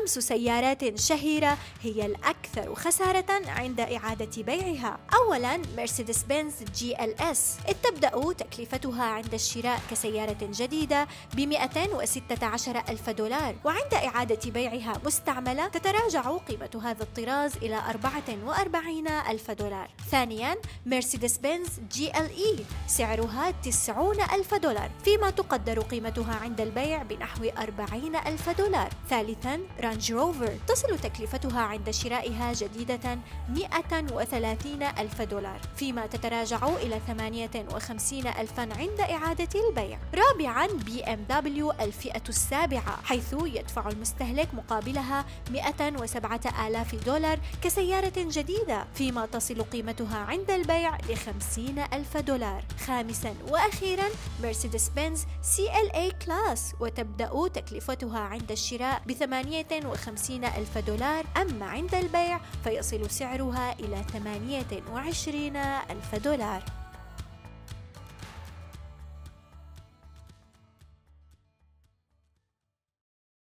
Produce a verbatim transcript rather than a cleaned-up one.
خمس سيارات شهيرة هي الأكثر خسارة عند إعادة بيعها. أولاً مرسيدس بنز جي ال اس، إذ تبدأ تكلفتها عند الشراء كسيارة جديدة ب مئتين وستة عشر ألف دولار، وعند إعادة بيعها مستعملة تتراجع قيمة هذا الطراز إلى أربعة وأربعين ألف دولار. ثانياً مرسيدس بنز جي ال اي، سعرها تسعون ألف دولار، فيما تقدر قيمتها عند البيع بنحو أربعين ألف دولار. ثالثاً رانج روفر، تصل تكلفتها عند شرائها جديدة مئة وثلاثين ألف دولار، فيما تتراجع إلى ثمانية وخمسين ألفاً عند إعادة البيع. رابعاً بي ام دبليو الفئة السابعة، حيث يدفع المستهلك مقابلها مئة وسبعة آلاف دولار كسيارة جديدة، فيما تصل قيمتها عند البيع لخمسين ألف دولار. خامساً وأخيراً مرسيدس بنز سي ال اي كلاس، وتبدأ تكلفتها عند الشراء بثمانية وخمسين ألف دولار، أما عند البيع فيصل سعرها إلى ثمانية وعشرين ألف دولار.